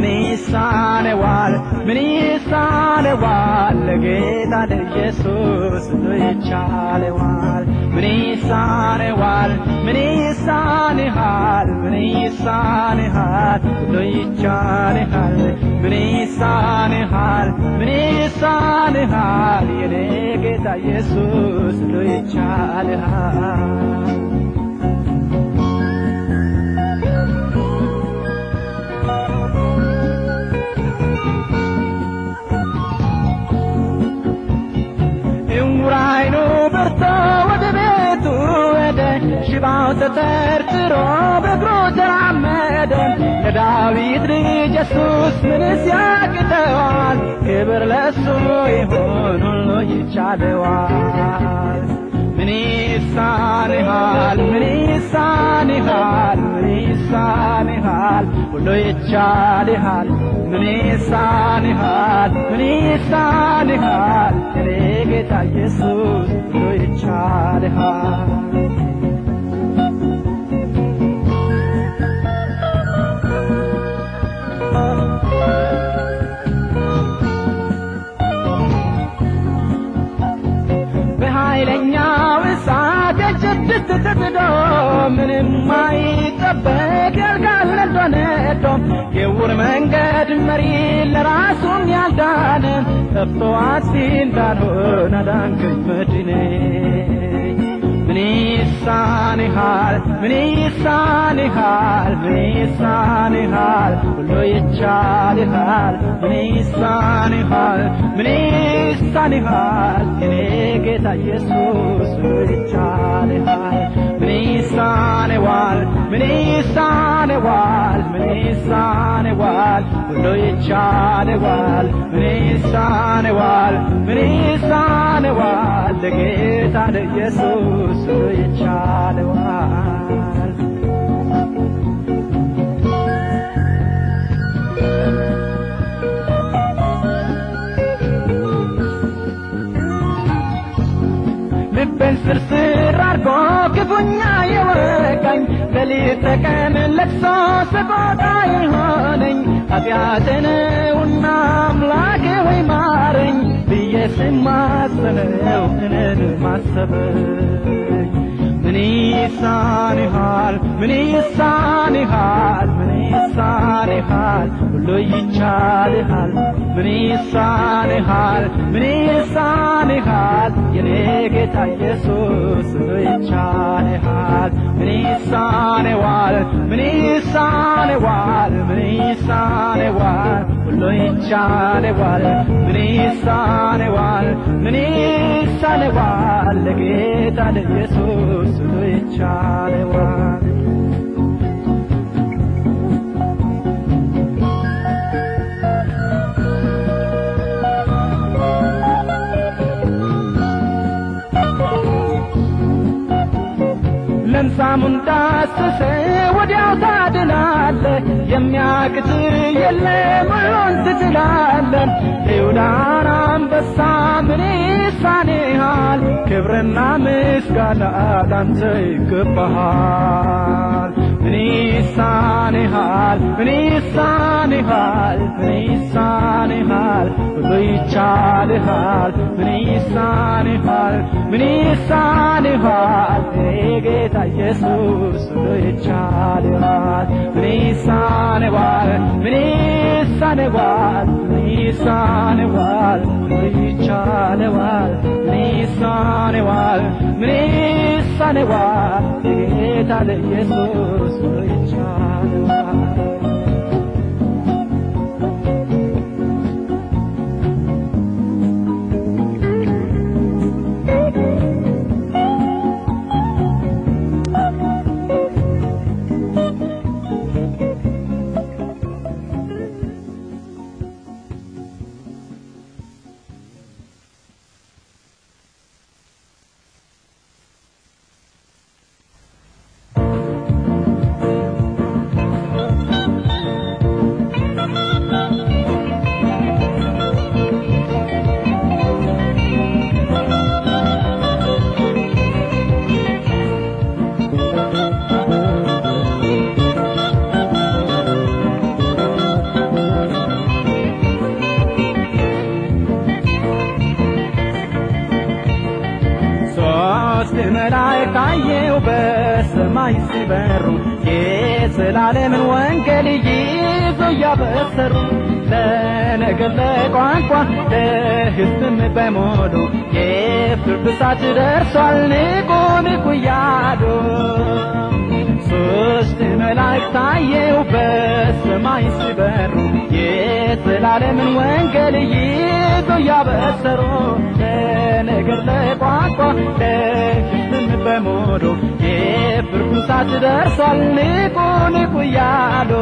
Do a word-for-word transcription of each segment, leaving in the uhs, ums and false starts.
ምን ይሳነዋል ምን ይሳነዋል ለጌታ ለኢየሱስ ሁሉ ይቻለዋል ምን ይሳነዋል ምን ይሳንሃል ምን ይሳንሃል ሁሉ ይቻለሃል ምን ይሳንሃል ምን ይሳንሃል የኔ ጌታ ኢየሱስ ሁሉ ይቻለሃል እውራይኑ በርቶ ወደ ቤቱ ሄደ ሽባው ተተርትሮ በእግሩ ተራመደ ለዳዊት ልጅ ኢየሱስ ምንስ ያቅተዋል ክብር ለእሱ ይሁን ሁሉ ይቻለዋል ምን ይሳንሃል ምን ይሳንሃል ምን ይሳንሃል ሁሉ ይቻለሃል ምን ይሳንሃል ምን ይሳንሃል የኔ ጌታ ኢየሱስ ሁሉ ይቻለሃል በኃይለኛው እሳት እጅት ተጥዶ ምንም አይጠበቅ ያልቃል ነዶ የውር መንገድ መሪ ለራሱም ያልዳነ ጠፍቶ አጥፊ እንዳልሆነ ዳንከኝ መድኔ ምን ይሳንሃል ምን ይሳንሃል ምን ይሳንሃል ሁሉ ይቻለሃል ምን ይሳንሃል ምን ይሳንሃል የኔ ጌታ ኢየሱስ ሁሉ ይቻለሃል ምን ይሳነዋል ምን ይሳነዋል ምን ይሳነዋል ሁሉ ይቻለዋል ምን ይሳነዋል ምን ይሳነዋል ለጌታ ለኢየሱስ ሁሉ ይቻለዋል ልቤን ስርስር አርጎ ክፉኛ የወጋኝ ሌሊት ቀን ለቅሶ ሰቆቃ የሆነኝ ኃጢአቴንና አምላኬ ሆይ ማረኝ ብዬ ስማጸነው እኔን ማሰበኝ ምን ይሳንሃል ምን ይሳንሃል ምን ይሳንሃል ሁሉ ይቻለሃል ምን ይሳንሃል ምን ይሳንሃል የኔ ጌታ ኢየሱስ ሁሉ ይቻለሃል ምን ይሳነዋል ምን ይሳነዋል ምን ይሳነዋል ሁሉ ይቻለዋል ምን ይሳነዋል ምን ይሳነዋል ለጌታ ለኢየሱስ ሁሉ ይቻለዋል ለምሳሙን ዳስሰ ወዲያው ታድናለህ የሚያቅት የለም ሁሉን ትችላለህ ይሁዳን አንበሳ ምን ይሳንሃል ክብርና ምስጋና ላንተ ይገባሃል ምን ይሳንሃል ምን ይሳንሃል ምን ይሳንሃል ሁሉ ይቻለሃል ምን ይሳንሃል ምን ይሳንሃል ጌታ ኢየሱስ ሁሉ ይቻለዋል ምን ይሳነዋል ምን ይሳነዋል ምን ይሳነዋል ሁሉ ይቻለዋል ምን ይሳነዋል ምን ይሳነዋል ጌታ ለኢየሱስ ሁሉ ይቻለዋል መላእክት አየሁ በሰማይ ሲበሩ የዘላለምን ወንጌል ይዞ እያበሰሩ ለነገር ለቋንቋ ለሕዝብም በሙሉ የፍርድ ሰዓት ደርሷል ንቁ ንቁ እያሉ ሦስት መላእክት አየሁ በሰማይ ሲበሩ የዘላለምን ወንጌል ይዞ እያበሰሩ ለነገር ለቋንቋ ለሕዝብም በሙሉ የፍርድ ሰዓት ደርሷል ንቁ ንቁ እያሉ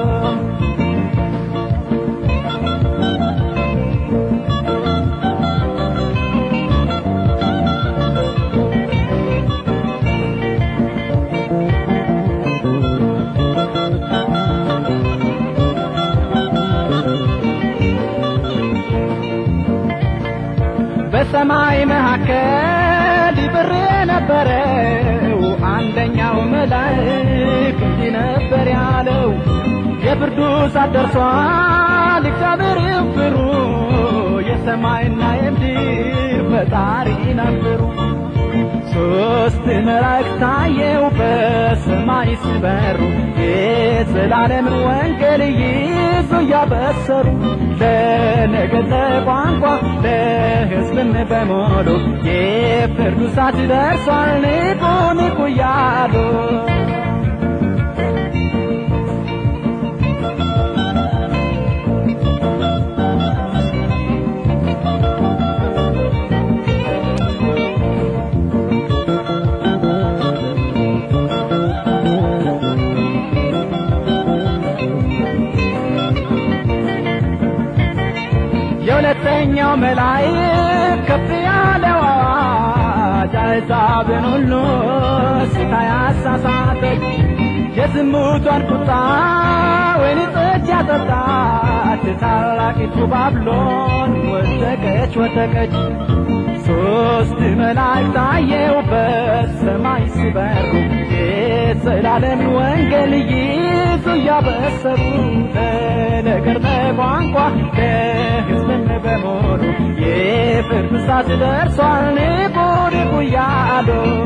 በሰማይ መካከል ይበር የነበረው አንደኛው መልአክ እንዲህ ነበር ያለው የፍርዱ ሰዓት ደርሷል እግዚአብሔርን ፍሩ የሰማይና የምድር ፈጣሪን አክብሩ ሦስት መላእክት አየሁ በሰማይ ሲበሩ የዘላለምን ወንጌል ይዞ እያበሰሩ ለነገር ለቋንቋ ለሕዝብም በሙሉ የፍርዱ ሰዓት ደርሷል ንቁ ንቁ እያሉ የሁለተኛው መልአክ ከፍ ያለው አዋጅ አሕዛብን ሁሉ ስታይ አሳሳተች የዝሙቷን ቁጣ ወይን ጠጅ ያጠጣች ታላቂቱ ባቢሎን ወደቀች ወደቀች ሦስት መላእክት አየሁ በሰማይ ሲበሩ የዘላለምን ወንጌል ይዞ እያበሰሩ ለነገር ለቋንቋ ለሕዝብም በሙሉ የፍርድ ሰዓት ደርሷል ንቁ ንቁ እያሉ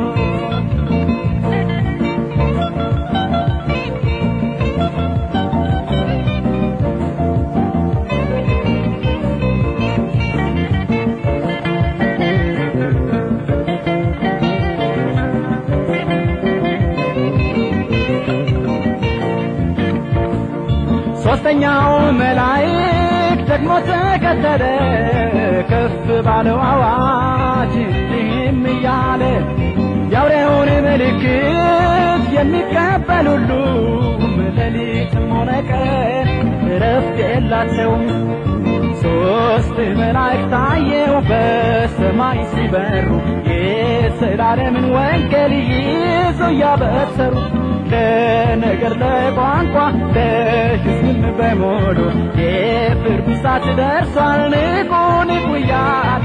ሦስተኛው መልአክ ደግሞ ተከተለ ከፍ ባለው አዋጅ እንዲህም እያለ የአውሬውን ምልክት የሚቀበል ሁሉ ሌሊትም ሆነ ቀን ዕረፍት የላቸውም ሦስት መላእክት አየሁ በሰማይ ሲበሩ የዘላለምን ወንጌል ይዞ እያበሰሩ ለነገር ለቋንቋ ለሕዝብም በሙሉ የፍርድ ሰዓት ደርሷል ንቁ ንቁ እያሉ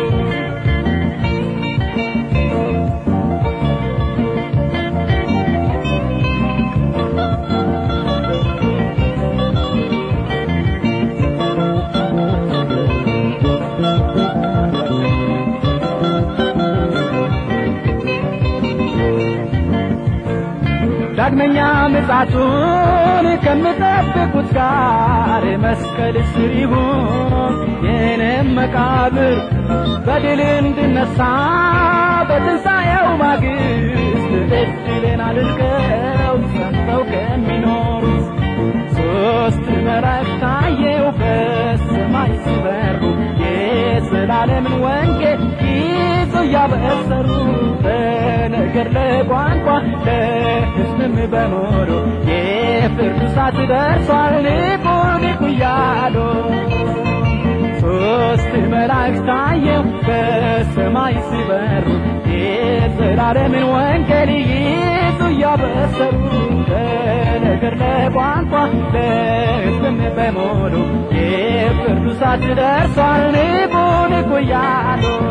ዳግመኛ ምጽአቱን ከምጠብቁት ጋር መስቀል ስር ይሁን የኔም መቃብር በድል እንድነሳ በትንሣኤው ማግስት እድሌን አድርገው ሰምተው ከሚኖሩት ሦስት መላእክት አየሁ በሰማይ ሲበሩ የዘላለምን ወንጌል ይዞ እያበሰሩ ለነገር ለቋንቋ ለሕዝብም በሙሉ የፍርድ ሰዓት ደርሷል ንቁ ንቁ እያሉ ሦስት መላእክት አየሁ በሰማይ ሲበሩ የዘላለምን ወንጌል ይዞ እያበሰሩ ለነገር ለቋንቋ ለሕዝብም በሙሉ የፍርድ ሰዓት ደርሷል ንቁ ንቁ እያሉ